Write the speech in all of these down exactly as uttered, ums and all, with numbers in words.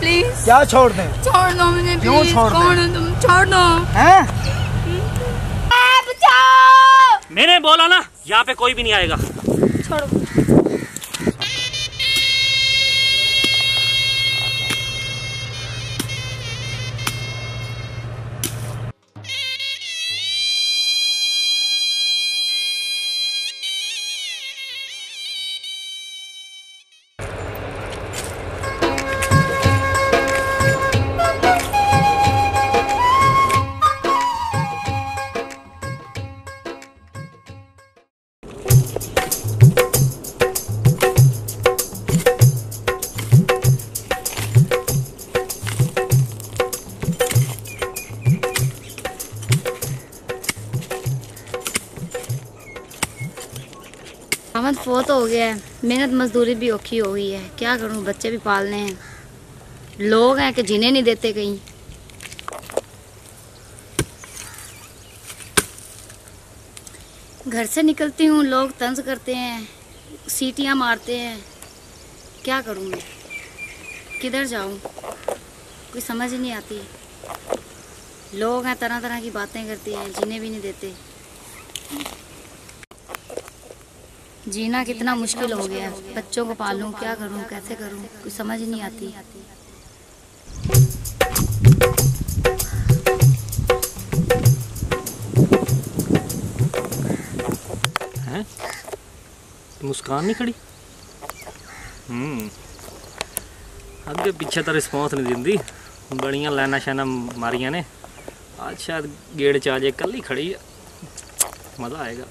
Please. क्या छोड़ दें? छोड़ दो मुझे। क्यों छोड़ दें? कौन हो तुम? छोड़ दो। हैं? बचाओ। मैंने बोला ना यहाँ पे कोई भी नहीं आएगा। छोड़ो। अहमद फोत हो गया है, मेहनत मजदूरी भी औखी हो गई है, क्या करूं, बच्चे भी पालने हैं, लोग हैं कि जीने नहीं देते कहीं। घर से निकलती हूँ, लोग तंज करते हैं, सीटियाँ मारते हैं, क्या करूं मैं, किधर जाऊं, कोई समझ ही नहीं आती। लोग हैं तरह तरह की बातें करते हैं, जीने भी नहीं देते। जीना कितना मुश्किल हो गया है, बच्चों को पालूं, क्या करूं, कैसे करूं, कुछ समझ नहीं आती। हैं? मुस्कान नहीं खड़ी? हम्म अगे पिछे तो रिस्पॉन्स नहीं दिंदी, बड़ियां लाइना शाइना मारिया ने, आज शायद गेड़ च आ जाए, कल ही खड़ी है, मज़ा आएगा।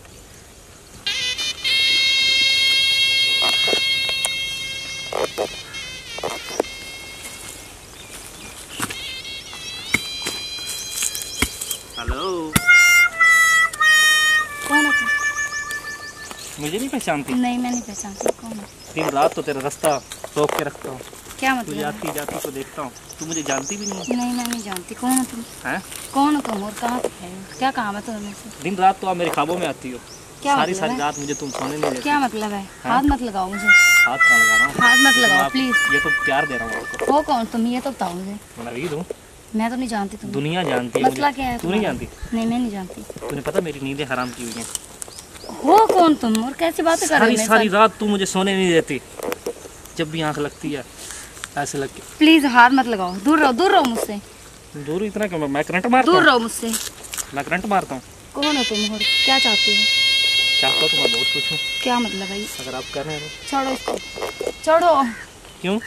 हेलो, कौन है? मुझे नहीं पहचानती? नहीं, मैं नहीं पहचानती। कौन है? दिन रात तो तेरा रास्ता रोक के रखता हूँ, क्या तू मतलब? जाती जाती को देखता हूँ, तू मुझे जानती भी नहीं है। नहीं, मैं नहीं जानती। कौन हो तुम? हैं? कौन हो तुम और कहाँ से है? क्या काम है तुम्हें से? दिन रात तो आप मेरे ख्वाबों में आती हो, क्या सारी मतलब सारी है? रात मुझे तुम सोने नहीं देती। क्या मतलब है? हाथ मत लगाओ मुझे। हाथ कहाँ लगा रहा हूँ? हाथ मत तुम लगाओ आप- प्लीज। ये तो प्यार दे रहा हूँ आपको। हो कौन तुम, ये तो बताओ मुझे। मैं नवीद हूँ, मैं तो नहीं जानती तुम। दुनिया जानती है मसला मुझे। क्या है तू नहीं तुम्हारा? जानती? नहीं, मैं नहीं जानती। तूने पता मेरी नींदें हराम की हुई हैं। हो कौन तुम और कैसी बातें कर रहे सारी हो? सारी रात तू मुझे सोने नहीं देती, जब भी आंख लगती है ऐसे लग के। प्लीज हाथ मत लगाओ, दूर रहो, दूर रहो मुझसे, दूर इतना क्यों? मैं करंट मारता दूर हूँ? रहो मुझसे। मैं करंट मारता हूँ? कौन हो तुम और क्या चाहते हो? चाहता तो मैं बहुत कुछ हूँ, क्या मतलब है? अगर आप कर रहे हो। छोड़ो इसको, छोड़ो। क्यों?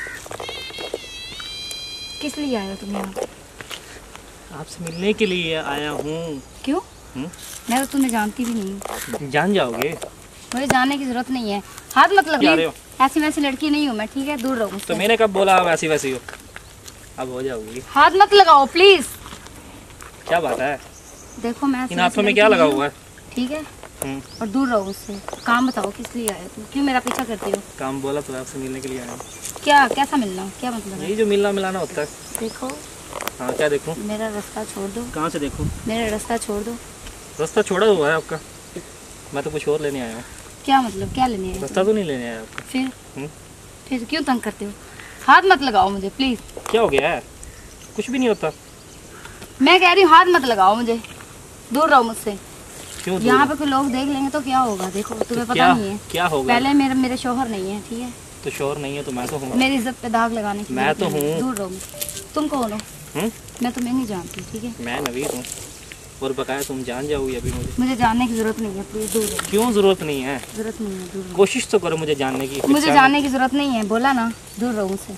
किस लिए आए हो तुम यहाँ? आपसे मिलने के लिए आया हूँ। क्यों? हम्म? मैं तो तुम्हें जानती भी नहीं हूँ। जान जाओगे? मुझे जानने की जरूरत नहीं है, हाथ मत क्या रहे लगाओ। हो? ऐसी वैसी लड़की नहीं हूँ मैं, ठीक है? दूर रहो मुझसे। तो मैंने कब बोला आप ऐसी वैसी हो? अब हो जाओगी। हाथ मत लगाओ प्लीज। क्या बात है? देखो मैं ऐसी इन वैसी हाथों में लड़की क्या लगा नहीं हुआ हूँ, है? ठीक है? हम्म, और दूर रहो मुझसे। काम बताओ, किस लिए आए तुम? क्यों मेरा पीछा करती हो? काम बोला तो आपसे मिलने के लिए आया हूँ। क्या कैसा मिलना, क्या मतलब है? यही जो मिलना मिलाना होता है। देखो हाँ, क्या देखूँ? मेरा रास्ता छोड़ दो, कहाँ से देखूँ? मेरा रास्ता छोड़ दो। रास्ता छोड़ा हुआ है आपका, मैं तो कुछ और लेने आया हूँ। क्या मतलब, क्या लेने आए रास्ता तुम? तो नहीं लेने आया आपका। फिर हम्म? फिर क्यों तंग करते हो? हाथ मत लगाओ मुझे प्लीज। क्या हो गया है? कुछ भी नहीं होता। मैं कह रही हूँ हाथ मत लगाओ मुझे, दूर रहो मुझसे। क्यों? यहाँ पे कोई लोग देख लेंगे तो क्या होगा? देखो तुम्हें तो पता क्या नहीं है, क्या होगा? पहले मेरे मेरे शोहर नहीं है, ठीक है? तो शोर नहीं है तो मैं तो हूँ। मेरी इज्जत पे दाग लगाने की मैं जरूरत तो नहीं है। हूँ। दूर रहो मुझसे। तुम कौन हो? हम्म? मैं तुम्हें नहीं जानती, ठीक है? मैं नवीद हूँ, और बकाया तुम जान जाओगी अभी मुझे। मुझे जानने की जरूरत नहीं है, प्लीज दूर रहो। क्यों जरूरत नहीं है? जरूरत नहीं है, दूर रहो। कोशिश तो करो मुझे जानने की। मुझे जानने की जरूरत नहीं है, बोला ना, दूर रहो मुझसे।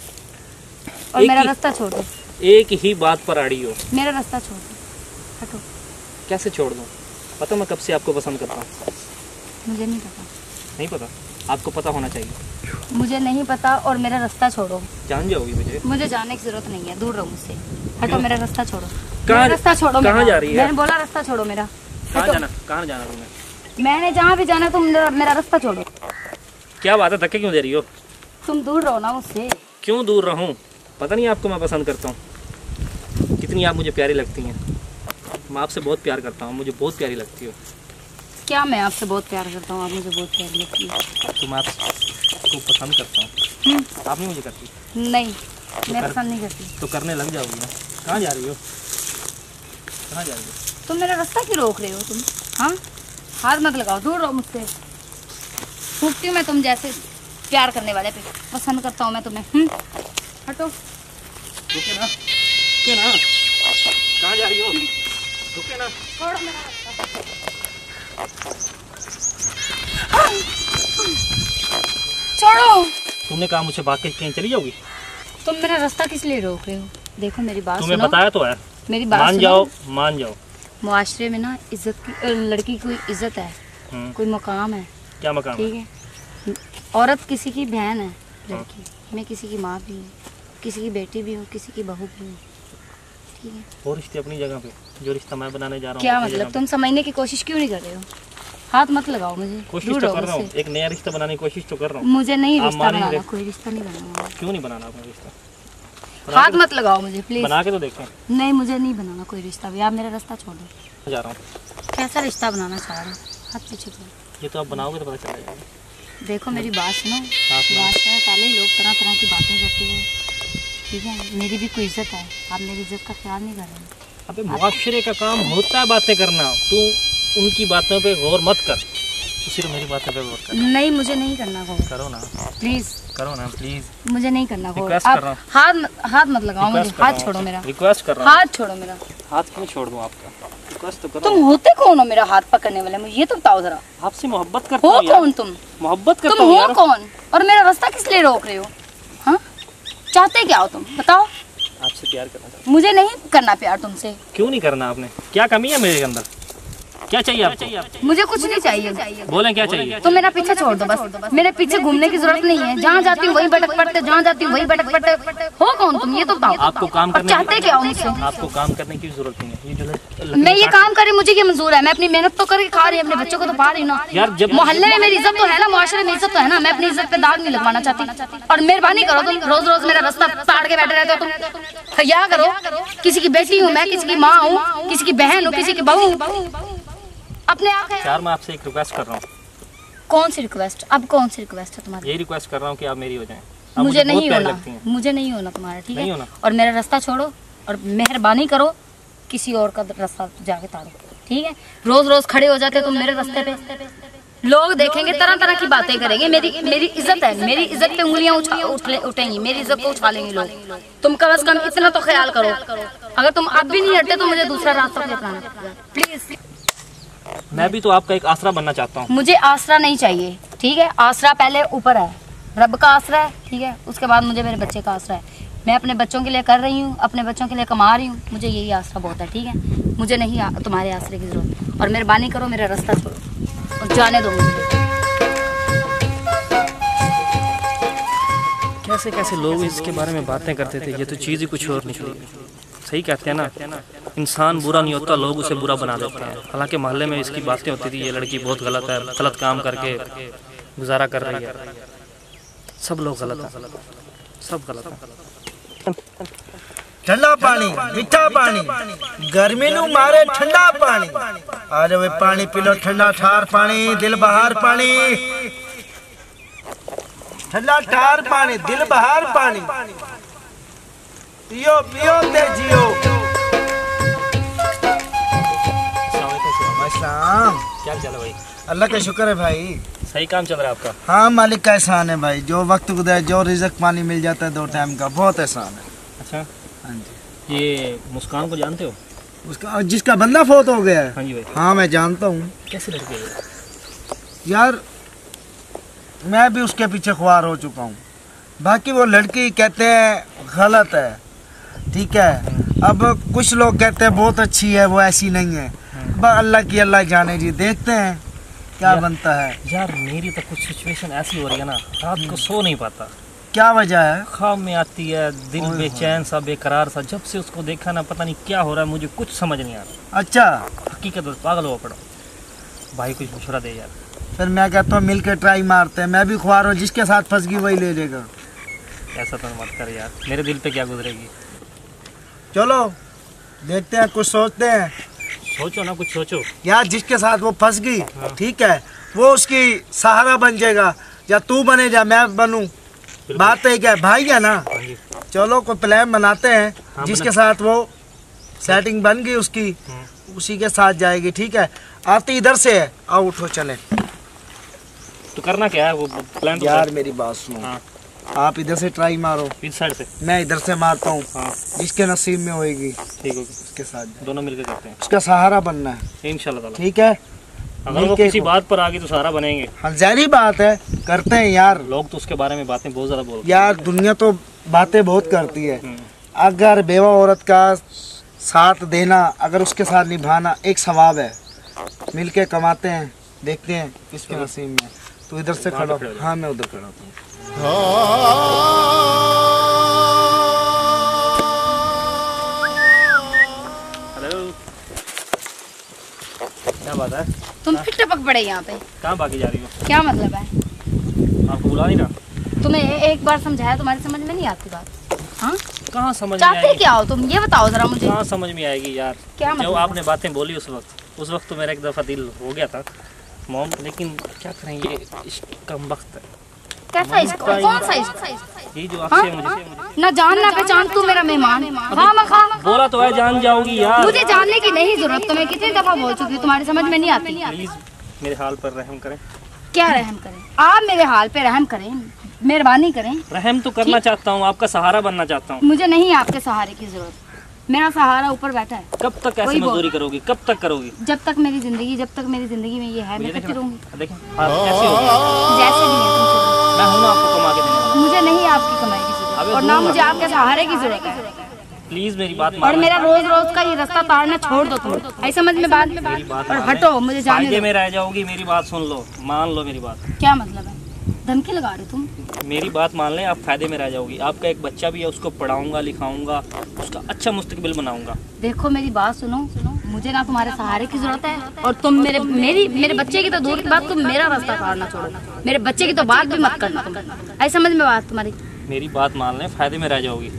और एक मेरा ही- रास्ता छोड़ दो, एक ही बात पर अड़ी हो। मेरा रास्ता छोड़ दो, हटो। कैसे छोड़ दूँ? पता मैं कब से आपको पसंद करता हूँ। मुझे नहीं पता, नहीं पता? आपको पता होना चाहिए। मुझे नहीं पता, और मेरा रास्ता छोड़ो। जान जाओगी मुझे। मुझे जानने की जरूरत नहीं है, दूर रहो मुझसे, हटो। मेरा रास्ता छोड़ो, कहाँ- मेरा रास्ता छोड़ो। कहाँ मेरा। जा रही है? मैंने बोला रास्ता छोड़ो मेरा, कहाँ हटो। जाना? कहाँ जाना तुम्हें? मैंने जहाँ भी जाना, तुम मेरा, मेरा रास्ता छोड़ो। क्या बात है, धक्के क्यों दे रही हो? तुम दूर रहो ना मुझसे। क्यों दूर रहूं? पता नहीं आपको मैं पसंद करता हूँ, कितनी आप मुझे प्यारी लगती हैं। मैं आपसे बहुत प्यार करता हूँ, मुझे बहुत प्यारी लगती हो। क्या मैं आपसे बहुत प्यार करता हूँ, आप मुझे बहुत प्यार लगती है। तो मैं आपको पसंद करता हूँ, हम्म, आप नहीं मुझे करती। नहीं, मैं कर- पसंद नहीं करती। तो करने लग जाओगी ना। कहाँ जा रही हो, कहाँ जा रही हो? तुम मेरा रास्ता क्यों रोक रहे हो तुम? हाँ, हाथ मत लगाओ, दूर रहो मुझसे। फूकती हूँ मैं तुम जैसे प्यार करने वाले पे, पसंद करता हूँ मैं तुम्हें। हम्म, हटो। रुके ना, रुके ना, कहाँ जा रही हो? रुके ना। छोड़ो मेरा रास्ता। छोड़ो। तुमने कहा मुझसे भाग के कहीं चली जाओगी? तुम मेरा रास्ता किस लिए रोक रहे हो? देखो मेरी बात तुम्हें सुनो। बताया तो है। मेरी बात मान सुनो। जाओ, मान जाओ। मुआशरे में ना इज्जत की, अ, लड़की की कोई इज्जत है, हम्म, कोई मकाम है, क्या मकाम है? ठीक है। औरत किसी की बहन है, लड़की। मैं किसी की माँ भी हूँ, किसी की बेटी भी हूँ, किसी की बहू भी हूँ, ठीक है। वो रिश्ते अपनी जगह पे, जो रिश्ता मैं बनाने जा रहा हूँ क्या अपनी जगह मतलब? तुम समझने की कोशिश क्यों नहीं कर रहे हो? हाथ मत लगाओ मुझे, पे। कोशिश दूर तो रहो कर रहा हूँ, मुझसे। एक नया रिश्ता बनाने की कोशिश तो कर रहा हूँ। मुझे नहीं आप रिश्ता मान ही बनाना, रहे। कोई रिश्ता नहीं बनाना। क्यों नहीं बनाना अपना रिश्ता? बना हाथ के मत लगाओ मुझे प्लीज। बना के तो देखें। नहीं, मुझे नहीं बनाना कोई रिश्ता भी। आप मेरा रास्ता छोड़ो। जा रहा हूँ। कैसा रिश्ता बनाना चाह रहे हो? हाथ पीछे करो। ये तो आप बनाओगे तो पता चल जाएगा। देखो मेरी बात सुनो। हाँ, सुनो। बात है, पहले ही लोग तरह तरह की बातें करते हैं, ठीक है। मेरी भी कोई इज्जत है, आप मेरी इज्जत का ख्याल नहीं कर रहे हैं। अबे मुआशरे का काम होता है बातें करना, तू उनकी बातों पे गौर मत कर, तू सिर्फ मेरी बातों पे गौर कर। नहीं, मुझे नहीं करना गौर, करो ना, प्लीज। करो ना प्लीज। मुझे नहीं करना गौर। रिक्वेस्ट आप कर रहा हूँ। हाथ हाथ मत लगाओ मुझे, रिक्वेस्ट कर रहा हाथ हूँ छोड़ो आपसे। मेरा, रिक्वेस्ट कर रहा हूँ। हाथ छोड़ो मेरा। हाथ क्यों छोड़ दूँ आपका? रिक्वेस्ट तो करो। तुम होते कौन हो मेरा हाथ पकड़ने वाले? मुझे ये तो बताओ जरा। आपसे मोहब्बत करता हो हूँ यार। कौन तुम? मोहब्बत करता तुम हूँ हो यार। कौन और मेरा रास्ता किस लिए रोक रहे हो? हाँ, चाहते क्या हो तुम? बताओ। आपसे प्यार करना चाहता मुझे नहीं करना प्यार तुमसे। हूँ। क्यों नहीं करना आपने? क्या कमी है मेरे अंदर? क्या चाहिए आपको? मुझे कुछ नहीं चाहिए। बोलें क्या चाहिए? तुम मेरा पीछे छोड़ दो बस। मेरे पीछे घूमने की जरूरत नहीं है। जहाँ जाती हूँ वही भटक पड़ते, जहाँ जाती हूँ वही भटक पड़ते। हो कौन तुम? ये तो बताओ। आपको काम और करने चाहते क्या हो मुझसे? आपको काम करने की जरूरत नहीं है। ये जो लड़- मैं ये काम करी, मुझे ये मंजूर है। मैं अपनी मेहनत तो करके खा रही हूँ, अपने बच्चों को तो पा रही हूँ ना। यार जब मोहल्ले में मेरी इज्जत तो है ना, मुआशरे में इज्जत तो है ना। मैं अपनी इज्जत पे दाग नहीं लगवाना चाहती। और मेहरबानी करो, तुम रोज रोज मेरा रास्ता ताड़ के बैठे रहते हो तुम। या करो, किसी की बेटी हूँ मैं, किसी की माँ हूँ, किसी की बहन हूँ, किसी की बहू हूँ। अपने आप है। यार मैं आपसे एक रिक्वेस्ट कर रहा हूँ। कौन सी रिक्वेस्ट? अब कौन सी रिक्वेस्ट है तुम्हारी? यही रिक्वेस्ट कर रहा हूँ कि आप मेरी हो जाएं। आप मुझे बहुत नहीं प्यारी होना, लगती हैं। मुझे नहीं होना तुम्हारा, ठीक नहीं है। होना। और मेरा रास्ता छोड़ो और मेहरबानी करो किसी और का रास्ता जाके ताड़ो, ठीक है। रोज रोज खड़े हो जाते तुम मेरे रास्ते पे, लोग देखेंगे, तरह तरह की बातें करेंगे। मेरी मेरी इज्जत है, मेरी इज्जत पे उंगलियां उठा उठ- उठेंगी, मेरी इज्जत को उछालेंगे लोग। तुम कम से कम इतना तो ख्याल करो। अगर तुम अब भी नहीं हटते तो मुझे दूसरा रास्ता अपनाना प्लीज। मैं भी तो आपका एक आसरा बनना चाहता हूँ। मुझे आसरा नहीं चाहिए, ठीक है। आसरा पहले ऊपर है, रब का आसरा है, ठीक है। उसके बाद मुझे मेरे बच्चे का आसरा है। मैं अपने बच्चों के लिए कर रही हूँ, अपने बच्चों के लिए कमा रही हूँ। मुझे यही आसरा बहुत है, ठीक है। मुझे नहीं आ, तुम्हारे आसरे की जरूरत। और मेहरबानी करो मेरा रास्ता छोड़ो और जाने दो मुझे। कैसे कैसे लोग इसके बारे में बातें करते थे, ये तो चीज़ ही कुछ और निकली। सही कहते हैं ना, इंसान बुरा नहीं होता, लोग उसे बुरा बना देते हैं। हालांकि मोहल्ले में इसकी बातें होती थी, ये लड़की बहुत गलत है, गलत काम करके गुजारा कर रही है। सब लोग गलत हैं, सब गलत हैं। ठंडा पानी, मीठा पानी, गर्मी नू मारे ठंडा पानी। आ जाओ पानी पी लो, ठंडा ठार पानी, दिल बहार पानी। ठंडा ठार पानी, दिल बहार पानी, पियो पियो ते जियो। अस्सलाम। क्या चल रहा है भाई? अल्लाह का शुक्र है भाई, सही काम चल रहा है आपका? हाँ मालिक का एहसान है भाई। जो वक्त गुजरे, जो रिज़्क पानी मिल जाता है दो टाइम का, बहुत एहसान है। अच्छा, हाँ जी। ये मुस्कान को जानते हो? उसका जिसका बंदा फोत हो गया है? हाँ जी भाई। हाँ मैं जानता हूँ। कैसे लड़के हैं? यार मैं भी उसके पीछे ख्वार हो चुका हूँ। बाकी वो लड़की कहते हैं गलत है, ठीक है। अब कुछ लोग कहते हैं बहुत अच्छी है, वो ऐसी नहीं है। बस अल्लाह की अल्लाह जाने जी, देखते हैं क्या यार- बनता है। यार मेरी तो कुछ सिचुएशन ऐसी हो रही है ना, रात को सो नहीं पाता, क्या वजह है? ख्वाब में आती है, दिल ओए बेचैन सा, बेकरार सा। जब से उसको देखा ना, पता नहीं क्या हो रहा है, मुझे कुछ समझ नहीं आ रहा। अच्छा, हकीकत में पागल हुआ पड़ा भाई, कुछ मशवरा दे यार। फिर मैं कहता हूँ मिल के ट्राई मारते हैं। मैं भी ख्वार हूँ, जिसके साथ फंस गई वही ले लेगा। ऐसा तो मत कर यार, मेरे दिल पे क्या गुजरेगी। चलो देखते हैं, कुछ सोचते हैं। सोचो ना, कुछ सोचो। यार जिसके साथ वो फंस गई, ठीक है, वो उसकी सहारा बन जाएगा, या तू बने या मैं बनूं। बात है क्या, भाई है ना। हाँ जी। चलो कोई प्लान बनाते हैं। हाँ, जिसके साथ वो सेटिंग बन गई उसकी, उसी के साथ जाएगी। ठीक है, आती इधर से है, आओ उठो चले। तो करना क्या है वो प्लान? तो यार मेरी बात सुनो। हाँ। आप इधर से ट्राई मारो, इस साइड से मैं इधर से मारता हूँ। हाँ जिसके नसीब में होएगी ठीक होगी, उसके साथ जाए। दोनों मिलकर करते हैं उसका सहारा बनना है। इंशाल्लाह ताला। ठीक है, अगर वो किसी बात पर आ गई तो सहारा बनेंगे। हाँ जहरी बात है, करते हैं यार। लोग तो उसके बारे में बातें बहुत ज्यादा बोलते हैं यार दुनिया तो बातें बहुत करती है। अगर बेवा औरत का साथ देना, अगर उसके साथ निभाना एक सवाब है। मिलके कमाते हैं, देखते हैं किसके नसीब में। तो इधर से खड़ा हो। हाँ मैं उधर खड़ा हूँ। हेलो, क्या बात है? तुम फिर टपक पड़े यहाँ पे, कहाँ भागी जा रही हो? क्या मतलब है? आपको बुला नहीं रहा? तुम्हें एक बार समझाया, तुम्हारी समझ में नहीं आती बात? हाँ, कहाँ समझ में चाहते आएगी? क्या हो तुम, ये बताओ जरा मुझे। कहाँ समझ में आएगी यार? क्या जब मतलब? आपने बातें बोली उस वक्त उस वक्त तो मेरा एक दफ़ा दिल हो गया था मोम, लेकिन क्या करें, ये इश्क कम वक्त है। कैसा इश्क? कौन सा इश्क? ये जो हाँ? आपसे मुझे ना जान ना पहचान, तू मेरा मेहमान। हाँ मखा, बोला तो है जान जाओगी यार। मुझे जानने की नहीं जरूरत। तुम्हें कितनी दफा बोल चुकी हूँ, तुम्हारी समझ में नहीं आती। प्लीज मेरे हाल पर रहम करें। क्या रहम करें? आप मेरे हाल पे रहम करें, मेहरबानी करें। रहम तो करना चाहता हूँ, आपका सहारा बनना चाहता हूँ। मुझे नहीं आपके सहारे की जरूरत, मेरा सहारा ऊपर बैठा है। कब तक ऐसी वही बोल। मजदूरी करोगी? कब तक करोगी? जब तक मेरी जिंदगी जब तक मेरी जिंदगी में ये है, मैं करती रहूंगी। देखें आप कैसे हो गए। जैसे भी है तुम चलो। मैं हूँ ना आपको कमा के देने वाला। मुझे नहीं आपकी कमाई की अबे जरूरत, और ना दूंगा। मुझे आपके सहारे की जरूरत है। प्लीज मेरी बात और मानो। मेरा रोज रोज का ये रास्ता तारना छोड़ दो तुम। आई समझ में बात? मेरी बात और मान हटो, ले। मुझे जाने फायदे दो। में रह जाओगी, मेरी बात सुन लो, मान लो मेरी बात। क्या मतलब है? धमकी लगा रहे तुम? मेरी बात मान लें, आप फायदे में रह जाओगी। आपका एक बच्चा भी है, उसको पढ़ाऊंगा लिखाऊंगा, उसका अच्छा मुस्तकबिल बनाऊंगा। देखो मेरी बात सुनो, मुझे ना तुम्हारे सहारे की जरूरत है, और तुम मेरे मेरी मेरे बच्चे की तो दूर की बात, तुम मेरा रास्ता तारना छोड़ो। मेरे बच्चे की तो बात भी मत करना तुम। आई समझ में बात तुम्हारी? मेरी बात मान लें, फायदे में रह जाओगी।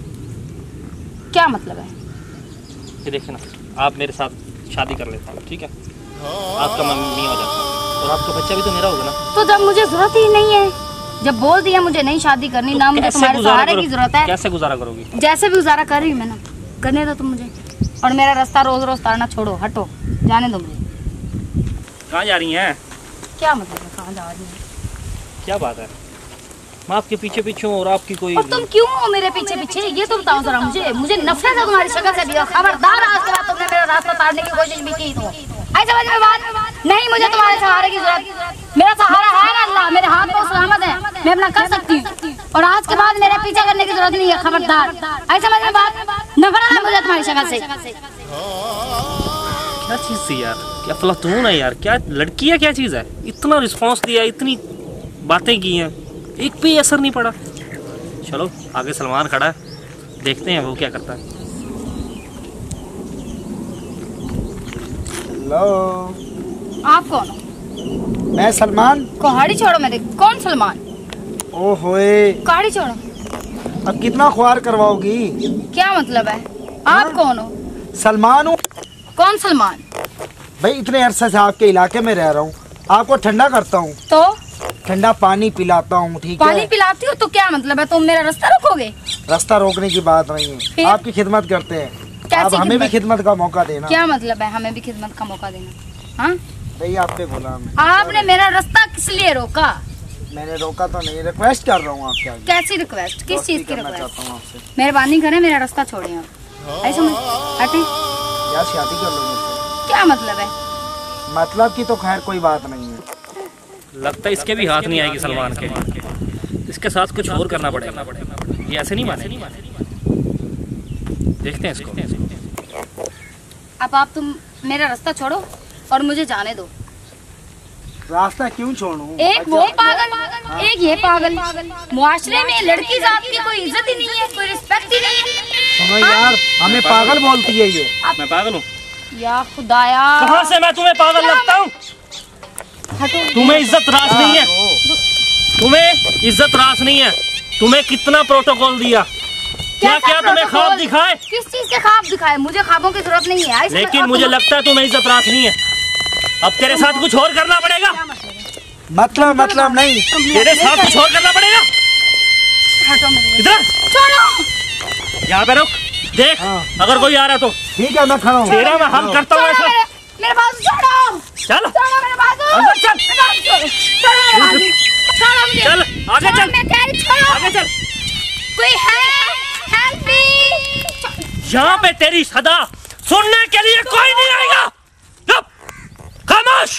क्या मतलब है? ये देखे ना, आप मेरे साथ शादी कर लेता हूँ, ठीक है? आपका मम्मी हो जाता हूँ, और आपका बच्चा भी तो मेरा होगा ना। तो जब मुझे जरूरत ही नहीं है, जब बोल दिया मुझे नहीं शादी करनी, तो ना मुझे कैसे तुम्हारे गुजारा सहारे करो- की जरूरत है। कैसे गुजारा करोगी? जैसे भी गुजारा कर रही हूँ मैं ना, करने दो तुम मुझे। और मेरा रास्ता रोज रोज तारना छोड़ो, हटो, जाने दो मुझे। कहाँ जा रही हैं? क्या मतलब है कहाँ जा रही है? क्या बात है? मैं आपके पीछे पीछे हूँ और आपकी कोई। और तुम क्यों हो मेरे पीछे पीछे, ये तो बताओ जरा मुझे। मुझे नफरत है तुम्हारी शक्ल से भी, और खबरदार आज के बाद तुमने मेरा रास्ता तारने की कोशिश भी की तो आई समझ में बात? नहीं, मुझे तुम्हारे सहारे की जरूरत। मेरा सहारा है ना अल्लाह, मेरे हाथ में सलामत है, मैं अपना कर सकती हूँ। और आज के बाद मेरा पीछा करने की जरूरत नहीं है, खबरदार। आई समझ में बात? नफरत है मुझे तुम्हारी शक्ल से। क्या चीज़ थी यार? क्या फ्लातून है यार? क्या लड़की है? क्या चीज़ है? इतना रिस्पॉन्स दिया, इतनी बातें की हैं, एक भी असर नहीं पड़ा। चलो आगे सलमान खड़ा है, देखते हैं वो क्या करता है। हेलो, आप कौन हो? मैं सलमान। कहाड़ी छोड़ो मेरे। कौन सलमान? ओ होए, कहाड़ी छोड़ो। अब कितना ख्वार करवाओगी? क्या मतलब है? आप कौन हो? सलमान हूँ कौन सलमान? भाई, इतने अरसे से आपके इलाके में रह रहा हूँ, आपको ठंडा करता हूँ, तो ठंडा पानी पिलाता हूँ, ठीक पानी है? पिलाती हो तो क्या मतलब है? तुम मेरा रास्ता रोकोगे? रास्ता रोकने की बात नहीं है, फिर? आपकी खिदमत करते हैं। कैसी आप हमें भी खिदमत? खिदमत का मौका देना। क्या मतलब है हमें भी खिदमत का मौका देना? हाँ, भाई आपके गुलाम है। आपने मेरा रास्ता किस लिए रोका? मैंने रोका तो नहीं, रिक्वेस्ट कर रहा हूँ आपके आगे। कैसी रिक्वेस्ट? किस दोस्ती चीज की करना रिक्वेस्ट? चाहता हूँ आपसे। मेहरबानी करें, मेरा रास्ता छोड़िए आप। ऐसे में हटे। यार शादी कर लो मुझसे। क्या मतलब है? मतलब की तो खैर कोई बात नहीं है। लगता है इसके भी हाथ नहीं आएगी सलमान के, इसके साथ कुछ और करना पड़ेगा। ये ऐसे नहीं माने, देखते हैं इसको। अब आप तुम मेरा रास्ता छोड़ो और मुझे जाने दो। रास्ता क्यों छोड़ूं? एक वो पागल, एक ये पागल। मुआशरे में लड़की जात की कोई इज्जत ही नहीं है, कोई रिस्पेक्ट ही नहीं है। सुनो यार, हमें पागल बोलती है ये। मैं पागल हूँ? या खुदाया, कहाँ से मैं तुम्हें पागल लगता हूँ? तुम्हें इज्जत रास नहीं है, तुम्हें इज्जत रास नहीं है। तुम्हें कितना प्रोटोकॉल दिया, क्या क्या तुम्हें ख्वाब दिखाए? किस चीज के ख्वाब दिखाए? मुझे ख्वाबों की जरूरत नहीं है। लेकिन मुझे लगता है तुम्हें इज्जत रास नहीं है। अब तेरे साथ कुछ और करना पड़ेगा। मतलब मतलब नहीं, तेरे साथ कुछ और करना पड़ेगा। हटो मेरे। इधर छोड़ो। यहाँ पे रुक, देख हाँ। अगर कोई आ रहा तो ठीक है मैं खड़ा हूँ। तेरा मैं हम करता हूँ छोड़ो ऐसा। मेरे, मेरे बाजू छोड़ो। चल छोड़ो मेरे बाजू। अंदर चल। मेरे बाजू छोड़ो। छोड़ो मेरे बाजू। छोड़ो मुझे। चल आगे छोड़ो, चल, मैं कह रही छोड़ो। आगे चल। कोई है? Help me. यहाँ पे तेरी सदा सुनने के लिए कोई नहीं आएगा। चुप, खामोश।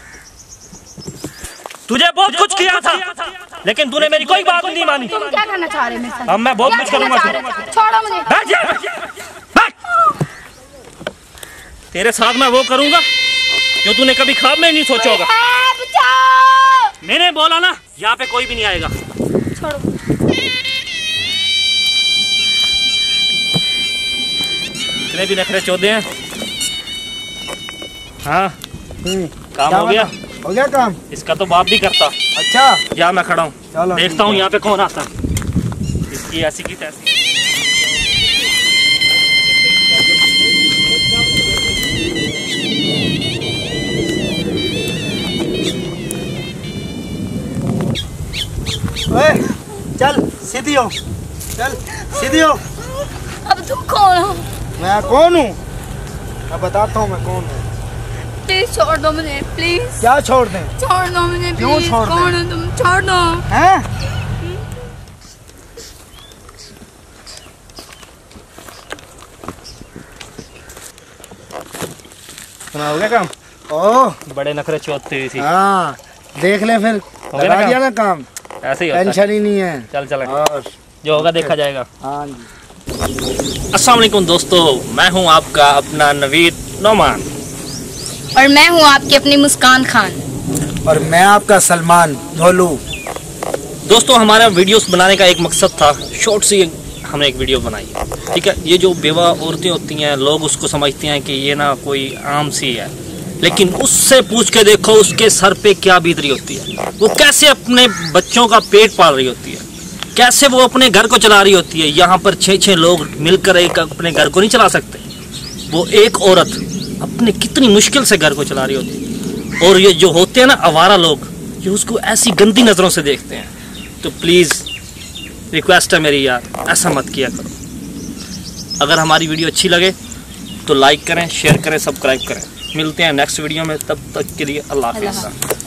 तुझे बहुत कुछ किया था, लेकिन तूने मेरी कोई बात नहीं मानी। तुम क्या करना चाह रहे हो मेरे साथ? अब मैं बहुत क्या कुछ करना करूंगा। चाह रहे हो? छोड़ो मुझे। बैठ जा, बैठ। तेरे साथ मैं वो करूंगा जो तूने कभी ख्वाब में नहीं सोचा होगा। है, बचाओ। मैंने बोला ना, यहाँ पे कोई भी नहीं आएगा। छोड़ो। इतने भी नखरे चौधे हैं। हाँ हम्म, काम क्या हो गया। बना? हो गया काम। इसका तो बाप भी करता। अच्छा यहाँ मैं खड़ा हूँ, चलो देखता ठीक हूँ है। यहाँ पे कौन आता है। इसकी ऐसी की तैसी। ओए, चल सीधी हो, चल सीधी हो। अब तुम कौन हो? मैं कौन हूँ? मैं बताता हूँ मैं कौन हूँ। प्लीज छोड़ दो मुझे, प्लीज क्या छोड़ दें? छोड़ दो मुझे, क्यों प्लीज। छोड़ दें? कौन हो तुम? छोड़ दो। हैं? सुना हो गया काम। ओह बड़े नखरे चौथे थी। हाँ, देख ले फिर हो गया लगा ना दिया ना काम। ऐसे ही होता है। टेंशन ही नहीं है। चल चल, और जो होगा देखा जाएगा। हाँ जी। अस्सलाम वालेकुम दोस्तों, मैं हूं आपका अपना नवीद नोमान। और मैं हूँ आपकी अपनी मुस्कान खान। और मैं आपका सलमान धोलू। दोस्तों हमारा वीडियोस बनाने का एक मकसद था, शॉर्ट सी हमने एक वीडियो बनाई। ठीक है, ये जो बेवा औरतें होती हैं, लोग उसको समझते हैं कि ये ना कोई आम सी है, लेकिन उससे पूछ के देखो उसके सर पे क्या बीत रही होती है। वो कैसे अपने बच्चों का पेट पाल रही होती है, कैसे वो अपने घर को चला रही होती है। यहाँ पर छः छः लोग मिलकर एक अपने घर को नहीं चला सकते। वो एक औरत अपने कितनी मुश्किल से घर को चला रही होती है। और ये जो होते हैं ना आवारा लोग, ये उसको ऐसी गंदी नज़रों से देखते हैं। तो प्लीज़ रिक्वेस्ट है मेरी यार, ऐसा मत किया करो। अगर हमारी वीडियो अच्छी लगे तो लाइक करें, शेयर करें, सब्सक्राइब करें। मिलते हैं नेक्स्ट वीडियो में, तब तक के लिए अल्लाह हाफ़िज़।